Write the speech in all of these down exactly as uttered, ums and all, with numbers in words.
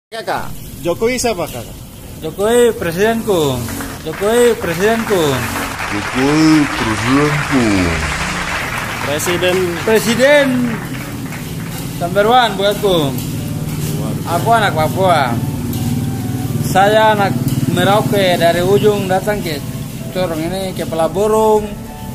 Kakak, Jokowi siapa kakak? Jokowi presidenku. Jokowi presidenku. Jokowi presidenku. Presiden Presiden number one buatku. Aku anak Papua. Saya anak Merauke, dari ujung datang ke corong ini ke Pelaburung.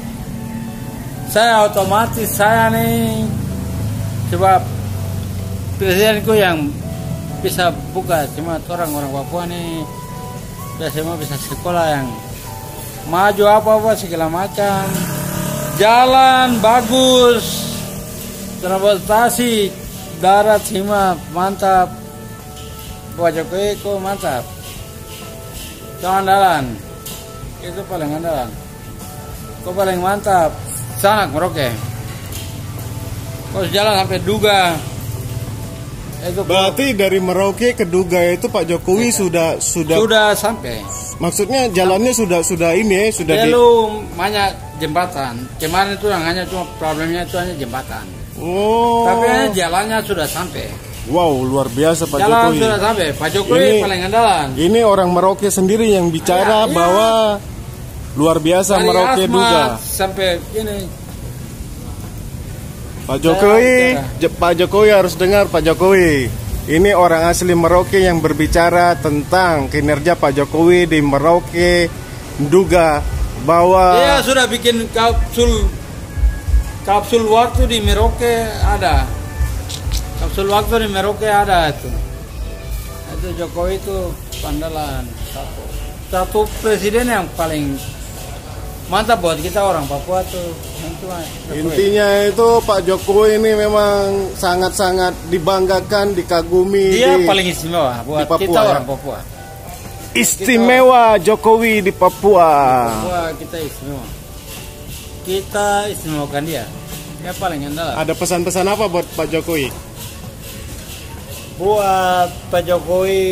Saya otomatis saya nih coba presidenku yang bisa buka, cuma orang-orang Papua nih semua bisa sekolah yang maju apa-apa segala macam, jalan bagus, transportasi darat semua mantap. Buat Jokowi kok mantap, itu andalan, itu paling andalan, kok paling mantap. Sanak Merauke, kok jalan sampai Duga. Itu berarti dari Merauke ke Duga itu Pak Jokowi ya. sudah sudah sudah sampai. Maksudnya jalannya sudah sudah ini ya, sudah belum di... banyak jembatan. Kemarin itu yang hanya cuma problemnya itu hanya jembatan. Oh. Tapi hanya jalannya sudah sampai. Wow, luar biasa Pak Jalan Jokowi. Jalan sudah sampai. Pak Jokowi ini, paling andalan. Ini orang Merauke sendiri yang bicara ya, bahwa ya. luar biasa dari Merauke Asmat Duga. Sampai ini. Pak Jokowi, Pak Jokowi harus dengar Pak Jokowi. Ini orang asli Merauke yang berbicara tentang kinerja Pak Jokowi di Merauke Duga, bahwa dia sudah bikin kapsul kapsul waktu di Merauke ada. Kapsul waktu di Merauke ada itu. Itu Jokowi itu andalan satu. Satu presiden yang paling mantap buat kita orang Papua tuh. Intinya itu Pak Jokowi ini memang sangat-sangat dibanggakan, dikagumi. Dia di, paling istimewa buat Papua, kita ya? orang Papua. Istimewa kita, Jokowi di Papua. Di Papua kita istimewa. Kita istimewakan dia. Dia paling andalan. Ada pesan-pesan apa buat Pak Jokowi? Buat Pak Jokowi,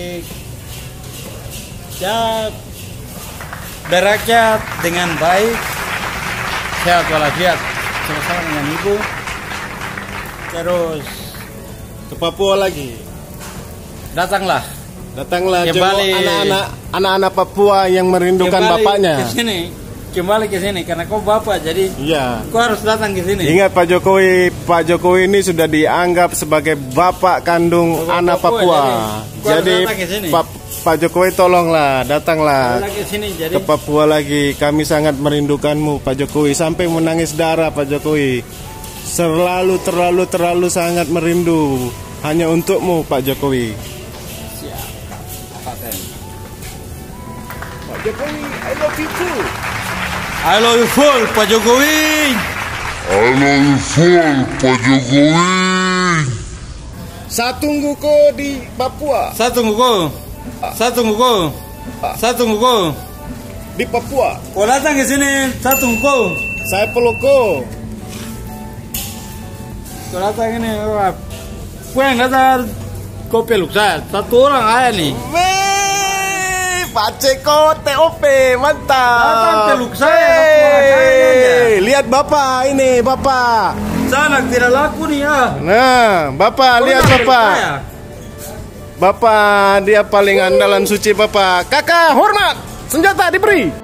ya berakyat dengan baik, sehat walafiat, sama-sama dengan ibu. Terus ke Papua lagi. Datanglah. Datanglah jemput anak-anak anak-anak Papua yang merindukan bapaknya. Ke sini. Kembali ke sini karena kau bapak, jadi iya. Kau harus datang ke sini. Ingat Pak Jokowi, Pak Jokowi ini sudah dianggap sebagai bapak kandung bapak anak Papua. Papua. Jadi, jadi Pak Pak Jokowi tolonglah, datanglah ke, sini, jadi... ke Papua lagi. Kami sangat merindukanmu Pak Jokowi, sampai menangis darah Pak Jokowi. Selalu terlalu terlalu sangat merindu hanya untukmu Pak Jokowi. Siap. Paten. Pak Jokowi, I love you too. I love you full Pak Jokowi. I love you full Pak Jokowi. Satu nguko di Papua. Satu nguko. Satu nguko. Satu nguko di Papua. Kau datang ke sini satu nguko. Saya peloko. Kau datang ini, kau yang datang kau peluk saya. Satu orang aja nih. Pak Ceko T O P mantap. Datang peluk saya. Hey, lihat bapak ini bapak. Sana tidak laku nih ya. Nah, bapak, lihat bapak. Bapak dia paling andalan suci bapak. Kakak hormat, senjata diberi.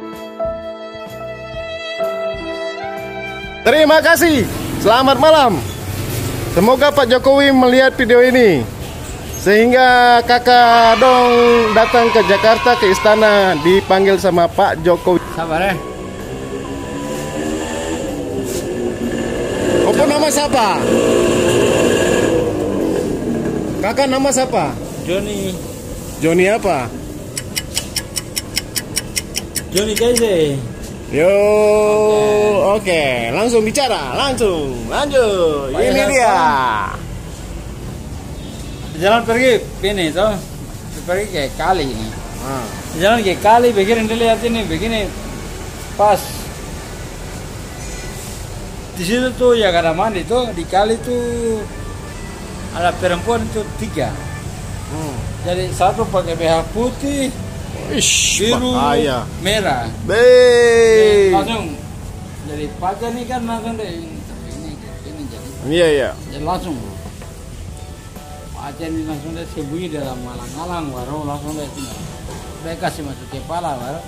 Terima kasih. Selamat malam. Semoga Pak Jokowi melihat video ini, sehingga kakak dong datang ke Jakarta ke istana dipanggil sama Pak Jokowi. Sabar ya. Apa nama siapa? Kakak nama siapa? Johnny. Johnny apa? Johnny Kaise. Yo, oke, okay. Langsung bicara, langsung, lanjut. Baik, ini dia. Jalan pergi, ini tuh, pergi ke kali ini. Ah. Jalan ke kali, begini dilihat ini, begini, pas. Di situ tuh ya ada mandi tuh, di kali tuh ada perempuan itu tiga. Hmm. Jadi satu pakai B H putih, Ish, biru, bahaya. merah. Be. Langsung jadi pakai nih kan langsung deh ini ini jadi. Iya iya. Jadi langsung. Pak Aceh ini langsung dia sembunyi dalam alang-alang baru langsung dia tinggal. Dia kasih masuk kepala baru.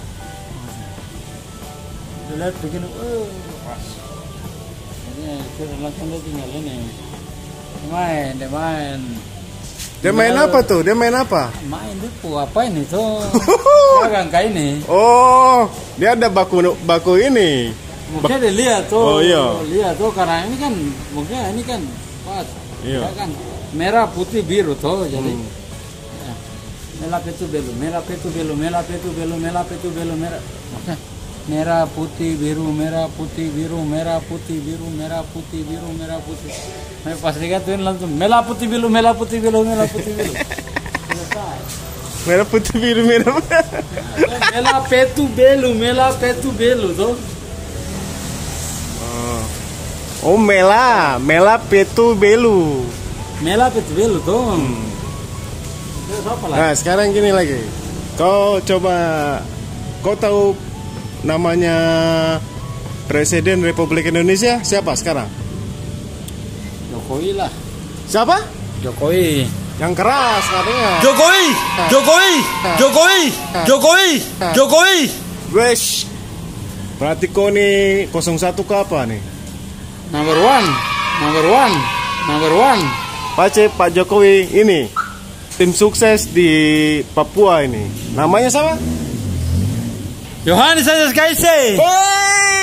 Dia lihat begini, oh pas. Jadi sudah langsung dia tinggal ini. Dia main, dia main. Dia main apa tuh? Dia main apa? Main depu apa ini tuh? Dagang kayak ini. Oh, dia ada baku baku ini. Mungkin dia lihat tuh. Oh iya. Lihat tuh karena ini kan mungkin ini kan pas. Iya. Ya kan merah putih biru tuh jadi. Hmm. Ya. Merah petu belu, merah petu belu, merah petu belu, merah petu belu, merah. Merah putih biru, merah putih biru, merah putih biru, merah putih biru, merah putih. Nah, pas dikatuin langsung merah putih biru, merah putih biru, merah putih biru. Selesai. Merah putih biru merah. Merah petu belu, merah petu belu tuh. Oh, mela, mela petu belu. Merah petu belu tuh. Hmm. Terus apa lagi? Nah, sekarang gini lagi. Kau coba, kau tahu namanya Presiden Republik Indonesia siapa sekarang? Jokowi lah. Siapa? Jokowi. Yang keras katanya. Jokowi, Jokowi, Jokowi, Jokowi, Jokowi. Wesh. Berarti kau nih nol satu ke apa nih? Number one, number one, number one. Pace Pak Jokowi ini tim sukses di Papua ini. Namanya siapa? Yohanes Kaise. Hey!